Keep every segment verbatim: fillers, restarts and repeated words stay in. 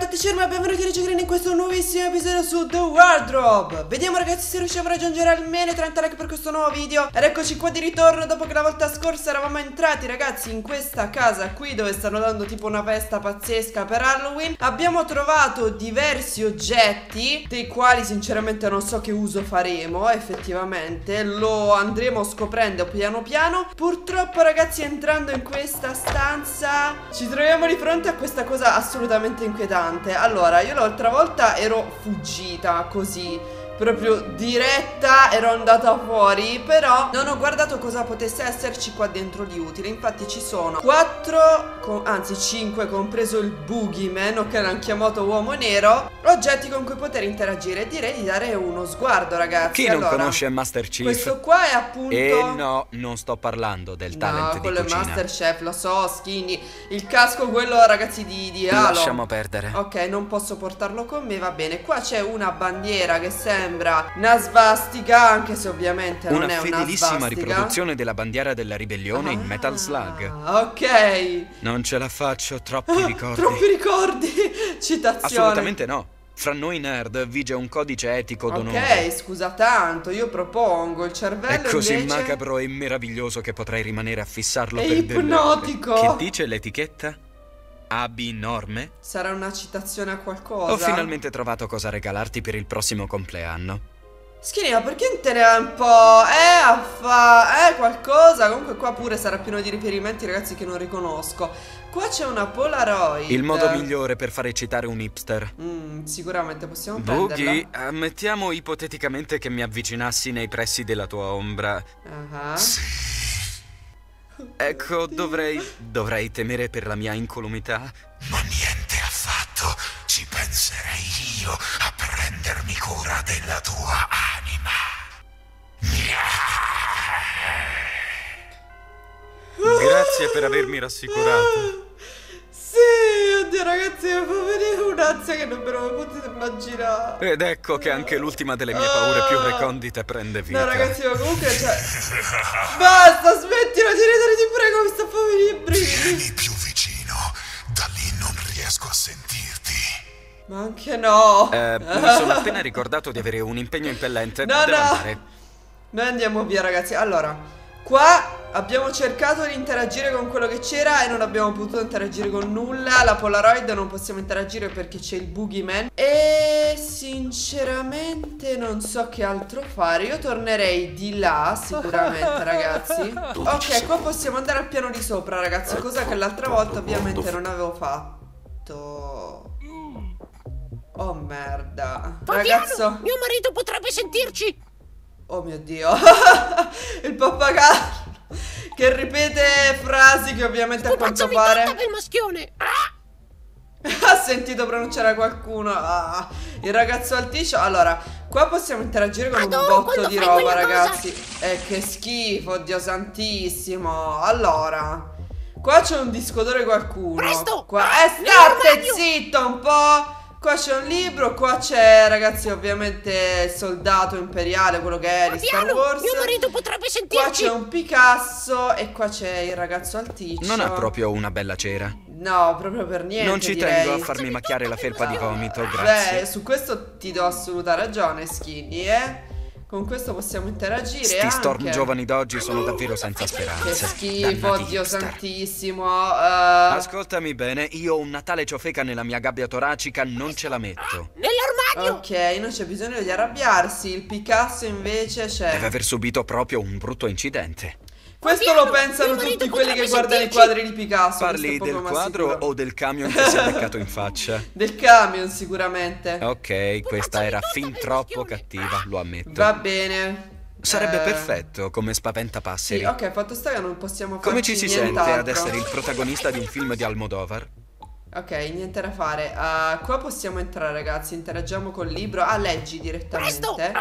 a tutti e benvenuti a Green in questo nuovissimo episodio su The Wardrobe. Vediamo ragazzi se riusciamo a raggiungere almeno trenta like per questo nuovo video. Ed eccoci qua di ritorno dopo che la volta scorsa eravamo entrati ragazzi in questa casa qui dove stanno dando tipo una festa pazzesca per Halloween. Abbiamo trovato diversi oggetti dei quali sinceramente non so che uso faremo effettivamente. Lo andremo scoprendo piano piano. Purtroppo ragazzi entrando in questa stanza ci troviamo di fronte a questa cosa assolutamente inquietante. Allora io l'altra volta ero fuggita così, proprio diretta, ero andata fuori, però non ho guardato cosa potesse esserci qua dentro di utile. Infatti ci sono quattro, anzi cinque, compreso il Boogeyman, o che l'hanno chiamato uomo nero, oggetti con cui poter interagire. Direi di dare uno sguardo ragazzi. Chi allora, non conosce Master Chief? Questo qua è appunto... E no, non sto parlando del talent no, di quello cucina. è Masterchef, lo so, Skinny. Il casco quello ragazzi di, di Halo. Lasciamo perdere. Ok, non posso portarlo con me, va bene. Qua c'è una bandiera che sembra una svastica, anche se ovviamente non una è una svastica. Una fedelissima riproduzione della bandiera della ribellione ah, in Metal Slug. Ok. Non ce la faccio, troppi ricordi. Troppi ricordi. Citazione. Assolutamente no. Fra noi nerd vige un codice etico d'onore. Ok, scusa tanto, io propongo il cervello è così invece... macabro e meraviglioso che potrei rimanere a fissarlo è per ipnotico. delle ore. Che dice l'etichetta? Abnorme? Sarà una citazione a qualcosa? Ho finalmente trovato cosa regalarti per il prossimo compleanno. Skinny, ma perché non te ne ha un po'? Eh, a fa... Eh, qualcosa. Comunque qua pure sarà pieno di riferimenti, ragazzi, che non riconosco. Qua c'è una Polaroid. Il modo migliore per far eccitare un hipster. Mm, sicuramente possiamo Boogie, prenderla. ammettiamo ipoteticamente che mi avvicinassi nei pressi della tua ombra. Uh-huh. Sì. Ecco, dovrei... dovrei temere per la mia incolumità. Ma niente affatto. Ci penserei io a prendermi cura della tua anima. Grazie per avermi rassicurato. Sì, oddio ragazzi, mi fa venire un'ansia che non me lo potete immaginare. Ed ecco che anche l'ultima delle mie paure più recondite prende vita. No ragazzi, ma comunque cioè... Basta, smettila di ridere, ti prego, mi sta facendo venire i brividi. Vieni più vicino, da lì non riesco a sentirti. Ma anche no. Eh, mi sono appena ricordato di avere un impegno impellente. No, Devo no. andare. Noi andiamo via ragazzi. Allora, qua abbiamo cercato di interagire con quello che c'era e non abbiamo potuto interagire con nulla. La Polaroid non possiamo interagire perché c'è il Boogeyman. E sinceramente non so che altro fare. Io tornerei di là sicuramente ragazzi. Ok, qua possiamo andare al piano di sopra ragazzi, cosa che l'altra volta ovviamente non avevo fatto. Oh merda. Ragazzo, mio marito potrebbe sentirci. oh mio Dio. Il pappagallo che ripete frasi che ovviamente a quanto pare il maschione. ha sentito pronunciare qualcuno. Ah, il ragazzo alticcio. Allora, qua possiamo interagire con Adoro un botto di fai roba quella ragazzi. E eh, che schifo, Dio santissimo. Allora, qua c'è un disco d'oro di qualcuno. Presto! Qua, eh state zitto un po'. Qua c'è un libro, qua c'è ragazzi ovviamente il soldato imperiale, quello che è di Star Wars. Mio marito potrebbe sentirci. Qua c'è un Picasso e qua c'è il ragazzo alticcio. Non ha proprio una bella cera. No, proprio per niente. Non ci direi. tengo a farmi macchiare la felpa di vomito, grazie. Beh, su questo ti do assoluta ragione, Skinny, eh. Con questo possiamo interagire. Sti anche. storm giovani d'oggi sono davvero senza Che speranze. schifo, Dannati Dio hipster. santissimo. uh... Ascoltami bene, io un Natale ciofeca nella mia gabbia toracica non ce la metto. Nell'armadio. Ok, non c'è bisogno di arrabbiarsi. Il Picasso invece c'è. Deve aver subito proprio un brutto incidente. Questo lo pensano tutti quelli che guardano i quadri di Picasso. Parli questo è del poco ma quadro sicuro. o del camion che si è beccato in faccia? Del camion sicuramente. Ok, questa era fin troppo cattiva, lo ammetto. Va bene. Sarebbe Eh, perfetto come spaventapasseri. Sì, ok, fatto sta che non possiamo fare. Come ci si sente ad essere il protagonista di un film di Almodovar? Ok, niente da fare. Uh, qua possiamo entrare, ragazzi. Interagiamo col libro. Ah, leggi direttamente.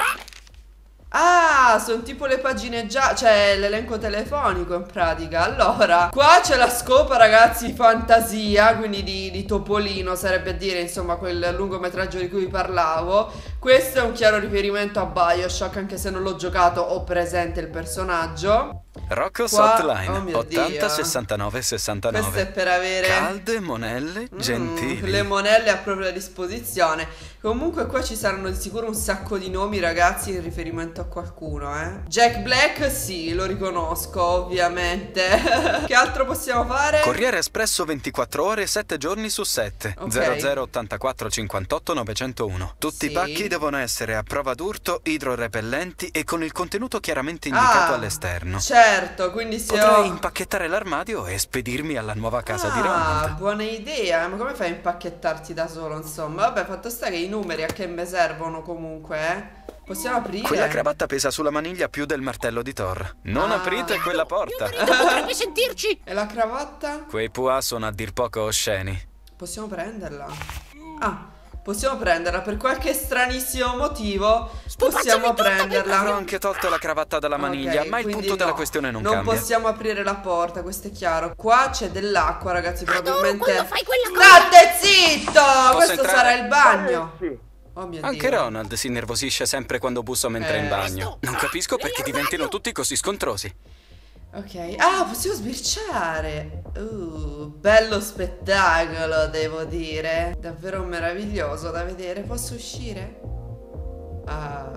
Ah, sono tipo le pagine già, cioè l'elenco telefonico in pratica. Allora, qua c'è la scopa, ragazzi, fantasia, quindi di, di Topolino, sarebbe a dire, insomma, quel lungometraggio di cui vi parlavo. Questo è un chiaro riferimento a Bioshock, anche se non l'ho giocato, ho presente il personaggio. Rocco's Qua- Hotline oh mio Dio. ottanta sessantanove sessantanove. Questo è per avere calde monelle Mm, gentili. le monelle a propria disposizione. Comunque qua ci saranno di sicuro un sacco di nomi, ragazzi, in riferimento a qualcuno, eh. Jack Black, sì, lo riconosco, ovviamente. Che altro possiamo fare? Corriere espresso ventiquattro ore, sette giorni su sette. Ok. zero zero ottantaquattro cinquantotto novecentouno. Tutti Sì. i pacchi devono essere a prova d'urto, idrorepellenti e con il contenuto chiaramente indicato Ah, all'esterno. certo, quindi se Potrei ho... impacchettare l'armadio e spedirmi alla nuova casa di Ah, Ronald. buona idea, ma come fai a impacchettarti da solo, insomma? Vabbè, fatto sta che i numeri a che me servono comunque, eh? Possiamo aprire? Quella cravatta pesa sulla maniglia più del martello di Thor. Non Ah. aprite quella porta. Mio marito potrebbe sentirci. E la cravatta? Quei pua sono a dir poco osceni. Possiamo prenderla? Ah, possiamo prenderla per qualche stranissimo motivo. Possiamo Avrò prenderla. anche tolto la cravatta dalla maniglia, Ok, ma il quindi punto della no, questione non, Non cambia. possiamo aprire la porta, questo è chiaro. Qua c'è dell'acqua, ragazzi, probabilmente. quando fai quella cosa. State zitto! Questo entrare? sarà il bagno. Oh mio Anche Dio. Ronald si innervosisce sempre quando busso mentre è in Eh. bagno. Non capisco Lei perché è al diventino bagno. tutti così scontrosi. Ok. Ah, possiamo sbirciare. Uh, bello spettacolo, devo dire. Davvero meraviglioso da vedere. Posso uscire? Ah.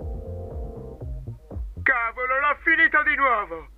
Cavolo, l'ho finito di nuovo!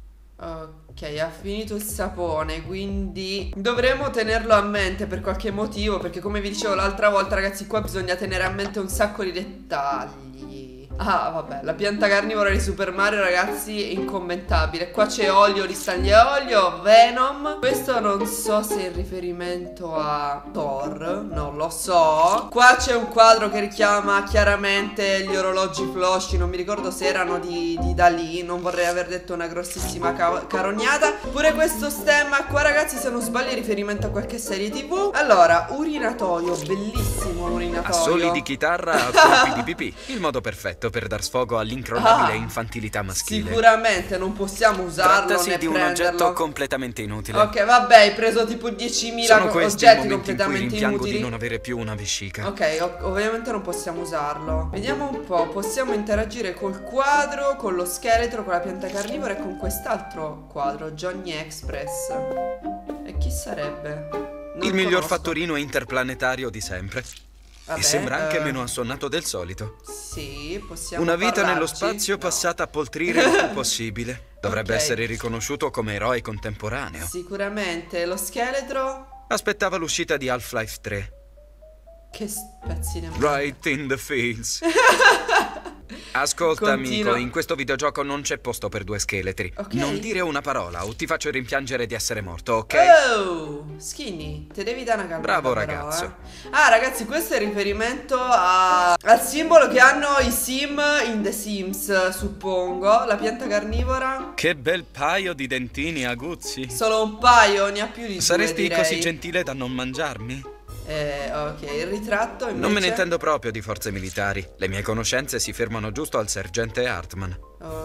Ok, ha finito il sapone, quindi dovremo tenerlo a mente per qualche motivo, perché come vi dicevo l'altra volta, ragazzi, qua bisogna tenere a mente un sacco di dettagli. Ah, vabbè, la pianta carnivora di Super Mario, ragazzi, è incommentabile. Qua c'è olio, ristagli e olio, Venom. Questo non so se è in riferimento a Thor, non lo so. Qua c'è un quadro che richiama chiaramente gli orologi Flosci. Non mi ricordo se erano di, di Dalì. Non vorrei aver detto una grossissima ca carognata. Pure questo stemma qua, ragazzi, se non sbaglio è riferimento a qualche serie tv. Allora, urinatoio, bellissimo l'urinatoio. Assoli di chitarra a colpi di pipì. Il modo perfetto per dar sfogo all'incrollabile Ah, infantilità maschile. Sicuramente non possiamo usarlo Trattasi né di un prenderlo. oggetto completamente inutile. Ok, vabbè, hai preso tipo diecimila Sono questi i oggetti momenti in cui completamente rimpiango inutili. di non avere più una vescica. Ok, ov- ovviamente non possiamo usarlo. Vediamo un po', possiamo interagire col quadro, con lo scheletro, con la pianta carnivora e con quest'altro quadro, Johnny Express. E chi sarebbe? Non Il miglior conosco. fattorino interplanetario di sempre. Vabbè, e sembra anche eh, meno assonnato del solito. Sì, possiamo Una vita parlarci? nello spazio No. passata a poltrire il più possibile. Dovrebbe Ok. essere riconosciuto come eroe contemporaneo. Sicuramente. Lo scheletro? Aspettava l'uscita di Half-Life tre. Che pezzi ne Right in the fields. Ascolta, Continua. amico, in questo videogioco non c'è posto per due scheletri. Ok. Non dire una parola o ti faccio rimpiangere di essere morto, ok? Oh, Skinny, te devi dare una calmata. Bravo, però, ragazzo. eh. Ah, ragazzi, questo è riferimento a... al simbolo che hanno i sim in The Sims, suppongo. La pianta carnivora. Che bel paio di dentini aguzzi. Solo un paio, ne ha più di Saresti due, direi. così gentile da non mangiarmi? Eh, ok, il ritratto invece... Non me ne intendo proprio di forze militari. Le mie conoscenze si fermano giusto al sergente Hartman.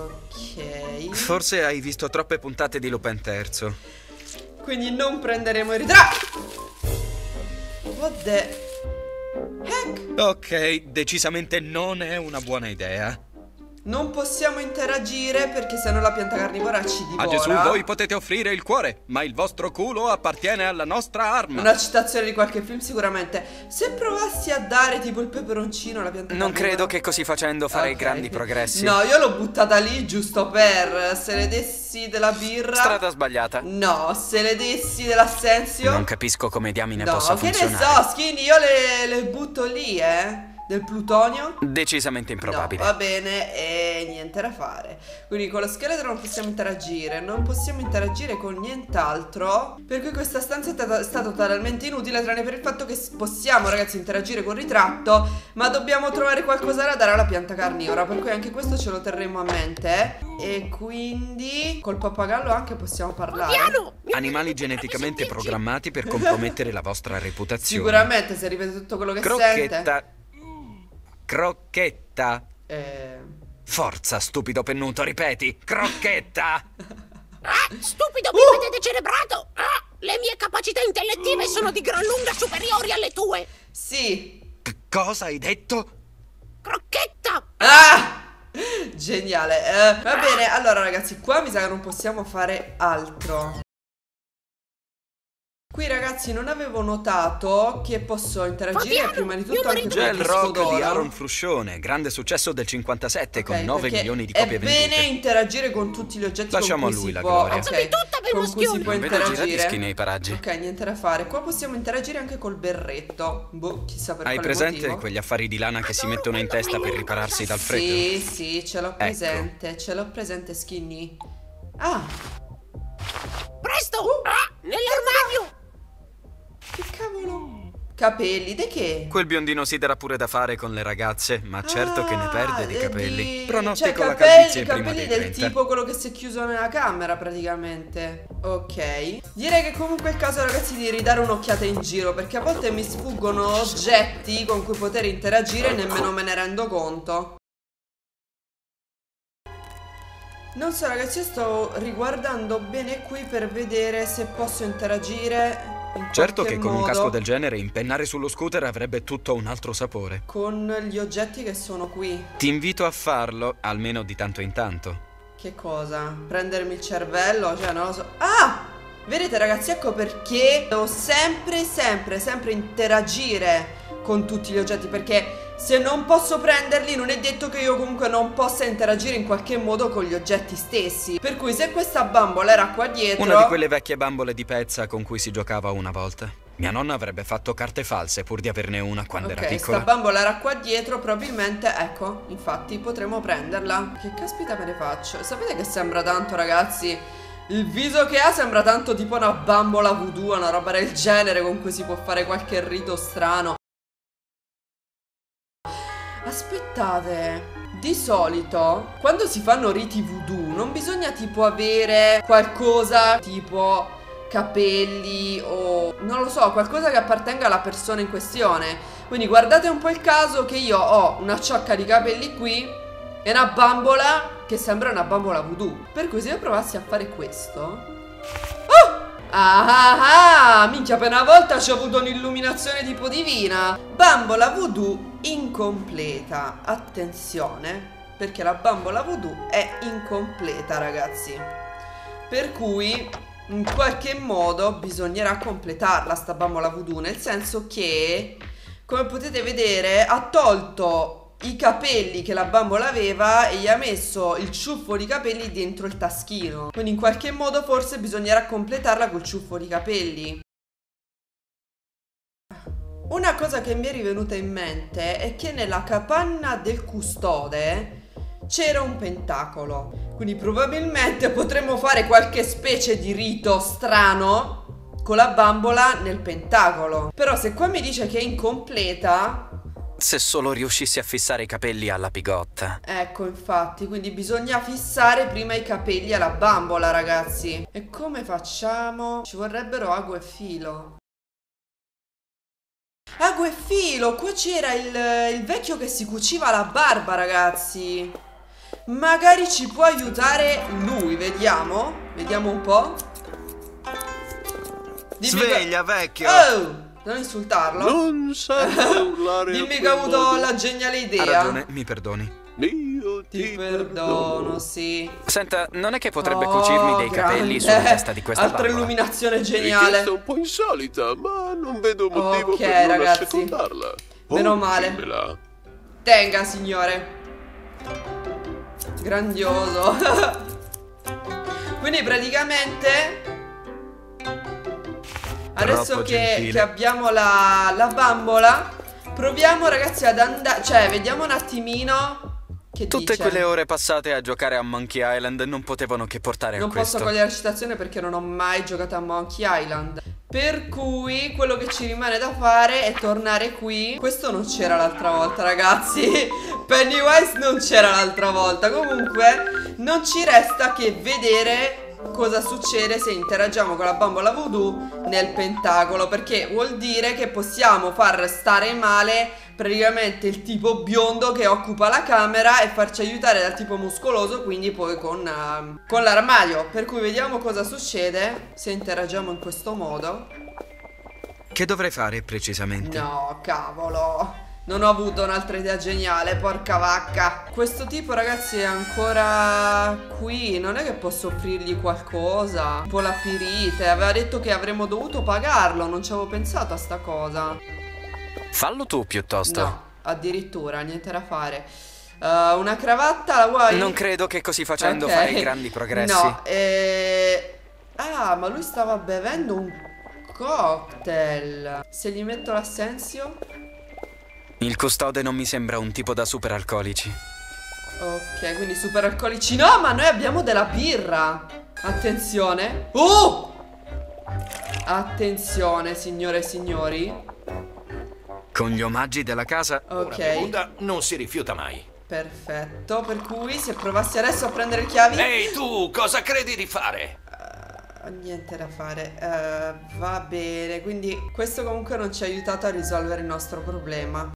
Ok. Forse hai visto troppe puntate di Lupin terzo. Quindi non prenderemo il ritratto. What the... heck? Ok, decisamente non è una buona idea. Non possiamo interagire perché sennò la pianta carnivora ci divora. A Gesù voi potete offrire il cuore, ma il vostro culo appartiene alla nostra arma. Una citazione di qualche film sicuramente. Se provassi a dare tipo il peperoncino alla pianta Non carnivora... credo che così facendo farei Ok. grandi progressi. No, io l'ho buttata lì giusto per... Se le dessi della birra... Strada sbagliata. No, se le dessi dell'assenzio... Non capisco come diamine No, possa che ne funzionare. so, Skinny, io le, le butto lì, eh. Del plutonio. Decisamente improbabile. No, va bene, e niente da fare. Quindi con lo scheletro non possiamo interagire. Non possiamo interagire con nient'altro. Per cui questa stanza è stata, è stata totalmente inutile, tranne per il fatto che possiamo, ragazzi, interagire col ritratto, ma dobbiamo trovare qualcosa da dare alla pianta carnivora. Per cui anche questo ce lo terremo a mente. E quindi col pappagallo anche possiamo parlare. Piano! Mio Animali marito potrebbe geneticamente sentirci. programmati per compromettere la vostra reputazione. Sicuramente se ripete tutto quello che sente. Crocchetta. Crocchetta. Eh... Forza, stupido pennuto, ripeti. Crocchetta. Ah, stupido bipede decerebrato! Ah, le mie capacità intellettive sono di gran lunga superiori alle tue! Sì. C- cosa hai detto? Ah! Geniale. uh, Va bene, allora ragazzi, qua mi sa che non possiamo fare altro. Qui ragazzi non avevo notato che posso interagire Fabiano, prima di io tutto anche con Gel questo Rock di d'oro. Aaron Fruscione, grande successo del cinquantasette Ok, con nove perché milioni di copie è bene vendute. interagire con tutti gli oggetti Lasciamo con a cui lui si la può, gloria. ok, Passavi tutta per con cui si ustioni. può Non vedo giradischi interagire. nei paraggi. Ok, niente da fare. Qua possiamo interagire anche col berretto. Boh, chissà per Hai quale presente motivo. quegli affari di lana che si mettono in testa per ripararsi dal freddo? Sì, sì, ce l'ho Ecco. presente, ce l'ho presente, Skinny. Ah, Presto! Ah, nell'armadio! che cavolo? Capelli, di che? Quel biondino si darà pure da fare con le ragazze, ma certo che ne perde di Ah, capelli. di- Pronostico cioè, la capelli, calvizie prima capelli dei del trenta. tipo quello che si è chiuso nella camera praticamente. Ok. Direi che comunque è il caso ragazzi di ridare un'occhiata in giro, perché a volte mi sfuggono oggetti con cui poter interagire e nemmeno me ne rendo conto. Non so ragazzi, io sto riguardando bene qui per vedere se posso interagire in Certo qualche che con un modo casco del genere impennare sullo scooter avrebbe tutto un altro sapore. con gli oggetti che sono qui. Ti invito a farlo, almeno di tanto in tanto. Che cosa? Prendermi il cervello? Cioè non lo so. Ah! Vedete ragazzi, ecco perché devo sempre, sempre, sempre interagire con tutti gli oggetti, perché se non posso prenderli non è detto che io comunque non possa interagire in qualche modo con gli oggetti stessi. Per cui se questa bambola era qua dietro... Una di quelle vecchie bambole di pezza con cui si giocava una volta. Mia nonna avrebbe fatto carte false pur di averne una quando Ok, era sta piccola. bambola era qua dietro, probabilmente, ecco, infatti potremo prenderla. Che caspita me ne faccio? Sapete che sembra tanto ragazzi? Il viso che ha sembra tanto tipo una bambola voodoo, una roba del genere con cui si può fare qualche rito strano. Aspettate, di solito quando si fanno riti voodoo non bisogna tipo avere qualcosa tipo capelli o non lo so, qualcosa che appartenga alla persona in questione. Quindi guardate un po' il caso che io ho una ciocca di capelli qui e una bambola che sembra una bambola voodoo. Per cui se io provassi a fare questo... Oh! Ah ah ah! Minchia, per una volta ci ho avuto un'illuminazione tipo divina. Bambola voodoo incompleta. Attenzione, perché la bambola voodoo è incompleta ragazzi. Per cui in qualche modo bisognerà completarla sta bambola voodoo, nel senso che, come potete vedere, ha tolto i capelli che la bambola aveva e gli ha messo il ciuffo di capelli dentro il taschino. Quindi in qualche modo forse bisognerà completarla col ciuffo di capelli. Una cosa che mi è rivenuta in mente è che nella capanna del custode c'era un pentacolo. Quindi probabilmente potremmo fare qualche specie di rito strano con la bambola nel pentacolo. Però se qua mi dice che è incompleta... Se solo riuscissi a fissare i capelli alla pigotta. Ecco, infatti, quindi bisogna fissare prima i capelli alla bambola, ragazzi. E come facciamo? Ci vorrebbero ago e filo. Ago e filo! Qua c'era il, il vecchio che si cuciva la barba, ragazzi. Magari ci può aiutare lui, vediamo. Vediamo un po'. Dimmi Sveglia, che... vecchio! Oh! Non insultarlo. Non serve urlare. Dimmi che ho avuto la geniale idea. Ha ragione, mi perdoni. Io Ti, ti, perdono, sì. Senta, non è che potrebbe Oh, cucirmi dei grande. capelli sulla testa di questa Altra bambola? illuminazione geniale. Richiesta un po' insolita, ma non vedo motivo Ok, per non ragazzi. assecondarla. Meno Oh, male. dimmela. Tenga, signore. Grandioso. Quindi praticamente adesso Troppo che, gentile. che abbiamo la, la bambola, proviamo ragazzi ad andare. Cioè, vediamo un attimino. Che Tutte dice? quelle ore passate a giocare a Monkey Island non potevano che portare Non a questo. posso cogliere la citazione perché non ho mai giocato a Monkey Island. Per cui quello che ci rimane da fare è tornare qui. Questo non c'era l'altra volta, ragazzi. Pennywise non c'era l'altra volta. Comunque non ci resta che vedere cosa succede se interagiamo con la bambola voodoo nel pentacolo, perché vuol dire che possiamo far stare male praticamente il tipo biondo che occupa la camera e farci aiutare dal tipo muscoloso, quindi poi con, uh, con l'armadio. Per cui vediamo cosa succede se interagiamo in questo modo. Che dovrei fare precisamente? No, cavolo. Non ho avuto un'altra idea geniale, porca vacca. Questo tipo, ragazzi, è ancora qui. Non è che posso offrirgli qualcosa, tipo la pirite. Aveva detto che avremmo dovuto pagarlo. Non ci avevo pensato a sta cosa. Fallo tu piuttosto. No, addirittura, niente da fare. uh, Una cravatta la vuoi? Non credo che così facendo Okay. farei grandi progressi. No, eh... Ah, ma lui stava bevendo un cocktail. Se gli metto l'assenzio? Il custode non mi sembra un tipo da super alcolici. Ok, quindi super alcolici. No, ma noi abbiamo della birra. Attenzione. Oh! Attenzione, signore e signori. Con gli omaggi della casa. Ok, Bevuta non si rifiuta mai. perfetto. Per cui se provassi adesso a prendere le chiavi... Ehi tu, cosa credi di fare? Niente da fare. uh, Va bene. Quindi questo comunque non ci ha aiutato a risolvere il nostro problema.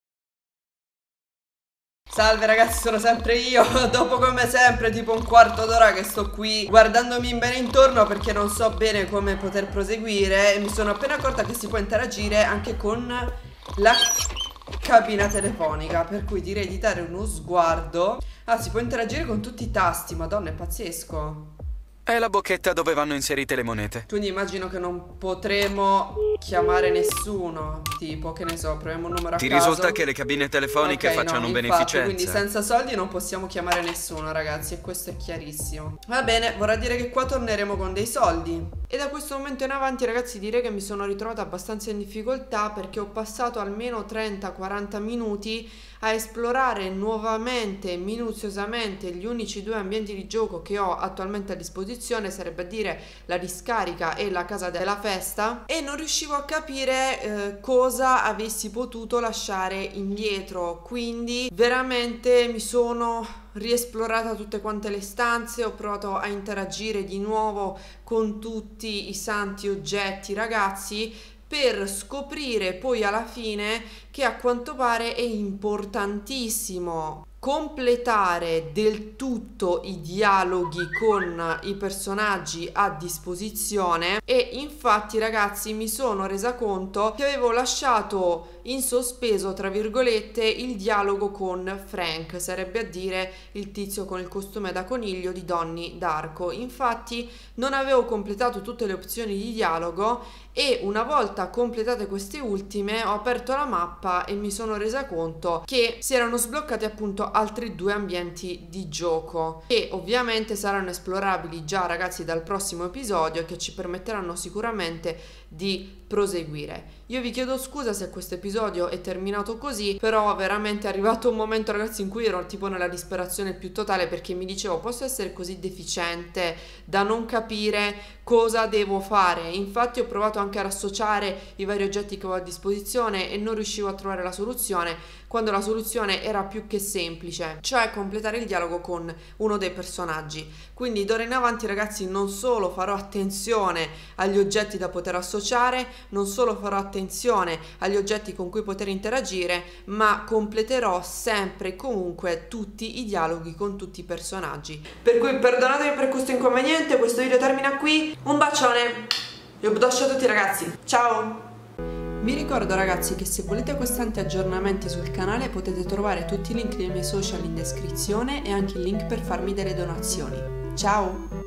Salve ragazzi, sono sempre io. Dopo come sempre tipo un quarto d'ora che sto qui guardandomi bene intorno perché non so bene come poter proseguire. E mi sono appena accorta che si può interagire anche con la cabina telefonica, per cui direi di dare uno sguardo. Ah, si può interagire con tutti i tasti. Madonna, è pazzesco. È la bocchetta dove vanno inserite le monete. Quindi immagino che non potremo chiamare nessuno. Tipo, che ne so, proviamo un numero a Ti caso. risulta che le cabine telefoniche Ok, facciano no, infatti, beneficenza? quindi senza soldi non possiamo chiamare nessuno, ragazzi, e questo è chiarissimo. Va bene, vorrà dire che qua torneremo con dei soldi. E da questo momento in avanti, ragazzi, direi che mi sono ritrovata abbastanza in difficoltà perché ho passato almeno trenta quaranta minuti a esplorare nuovamente, minuziosamente gli unici due ambienti di gioco che ho attualmente a disposizione, sarebbe a dire la discarica e la casa della festa, e non riuscivo a capire eh, cosa avessi potuto lasciare indietro. Quindi veramente mi sono riesplorata tutte quante le stanze, ho provato a interagire di nuovo con tutti i santi oggetti, ragazzi, per scoprire poi alla fine che a quanto pare è importantissimo completare del tutto i dialoghi con i personaggi a disposizione. E infatti, ragazzi, mi sono resa conto che avevo lasciato in sospeso, tra virgolette, il dialogo con Frank, sarebbe a dire il tizio con il costume da coniglio di Donnie Darko. Infatti non avevo completato tutte le opzioni di dialogo e una volta completate queste ultime ho aperto la mappa e mi sono resa conto che si erano sbloccati appunto altri due ambienti di gioco che ovviamente saranno esplorabili già, ragazzi, dal prossimo episodio e che ci permetteranno sicuramente di proseguire. Io vi chiedo scusa se questo episodio è terminato così, però veramente è arrivato un momento, ragazzi, in cui ero tipo nella disperazione più totale perché mi dicevo: posso essere così deficiente da non capire cosa devo fare? Infatti ho provato anche a rassociare i vari oggetti che ho a disposizione e non riuscivo a trovare la soluzione, quando la soluzione era più che semplice, cioè completare il dialogo con uno dei personaggi. Quindi d'ora in avanti, ragazzi, non solo farò attenzione agli oggetti da poter associare, non solo farò attenzione agli oggetti con cui poter interagire, ma completerò sempre e comunque tutti i dialoghi con tutti i personaggi. Per cui perdonatemi per questo inconveniente, questo video termina qui. Un bacione e un bacio a tutti, ragazzi, ciao! Vi ricordo, ragazzi, che se volete costanti aggiornamenti sul canale potete trovare tutti i link dei miei social in descrizione e anche il link per farmi delle donazioni. Ciao!